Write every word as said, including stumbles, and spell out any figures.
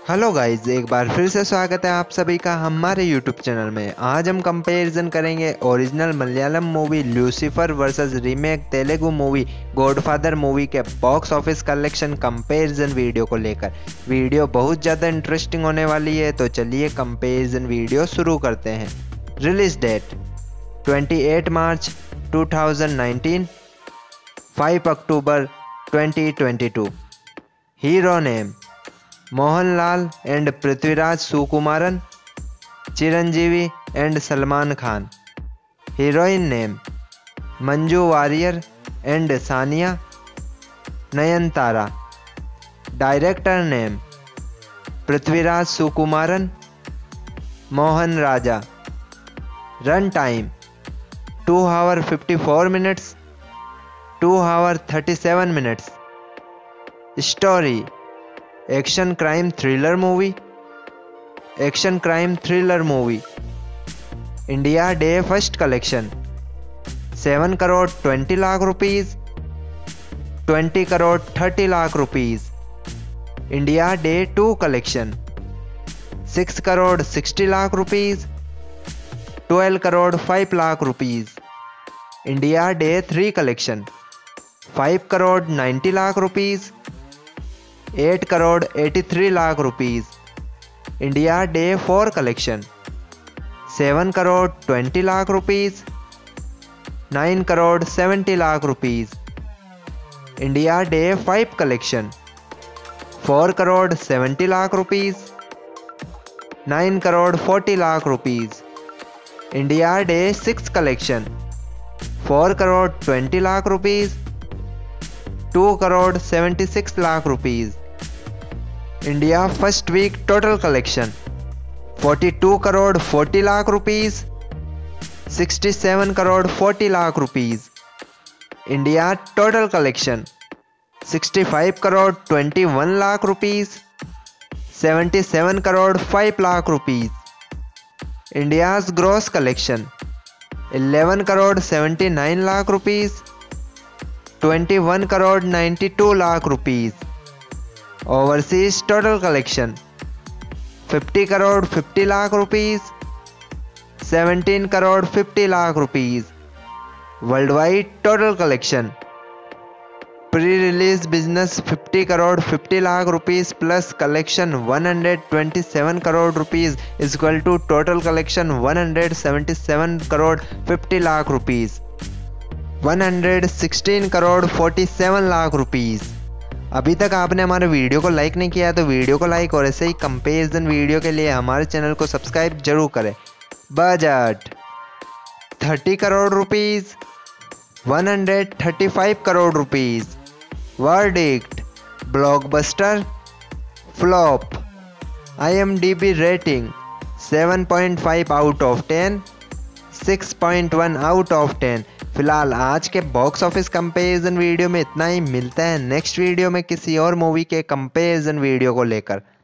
Hello guys, एक बार फिर से स्वागत है आप सभी का हमारे यूट्यूब चैनल में। आज हम कंपैरिजन करेंगे original Malayalam movie Lucifer versus remake Telugu movie Godfather movie के box office collection comparison video को लेकर। वीडियो बहुत ज़्यादा इंटरेस्टिंग होने वाली है, तो चलिए कंपैरिजन वीडियो शुरू करते हैं। रिलीज डेट अट्ठाईस March two thousand nineteen, five October twenty twenty two. Hero name Mohanlal and Prithviraj Sukumaran, Chiranjeevi and Salman Khan. Heroine name Manju Warrier and Saniya Nayanthara. Director name Prithviraj Sukumaran, Mohan Raja. Run time two hour fifty four minutes, two hour thirty seven minutes. Story action crime thriller movie, action crime thriller movie. India day first collection seven crore twenty lakh rupees, twenty crore thirty lakh rupees. India day two collection six crore sixty lakh rupees, twelve crore five lakh rupees. India day three collection five crore ninety lakh rupees, eight crore eighty three lakh rupees. India day four collection seven crore twenty lakh rupees, nine crore seventy lakh rupees. India day five collection four crore seventy lakh rupees, nine crore forty lakh rupees. India day six collection four crore twenty lakh rupees, two crore seventy six lakh rupees. India first week total collection forty two crore forty lakh rupees, sixty seven crore forty lakh rupees. India total collection sixty five crore twenty one lakh rupees, seventy seven crore five lakh rupees. India's gross collection eleven crore seventy nine lakh rupees, twenty one crore ninety two lakh rupees. Overseas total collection fifty crore fifty lakh rupees, seventeen crore fifty lakh rupees. World wide total collection pre release business fifty crore fifty lakh rupees plus collection one hundred twenty seven crore rupees is equal to total collection one hundred seventy seven crore fifty lakh rupees, one hundred sixteen crore forty seven lakh rupees. अभी तक आपने हमारे video को like नहीं किया तो video को like और ऐसे ही कंपैरिजन वीडियो के लिए हमारे चैनल को सब्सक्राइब जरूर करें। Budget thirty crore rupees, one hundred thirty five crore rupees. Verdict blockbuster, flop. IMDb rating seven point five out of ten, six point one out of ten. फिलहाल आज के बॉक्स ऑफिस कंपैरिजन वीडियो में इतना ही। मिलता है नेक्स्ट वीडियो में किसी और मूवी के कंपैरिजन वीडियो को लेकर।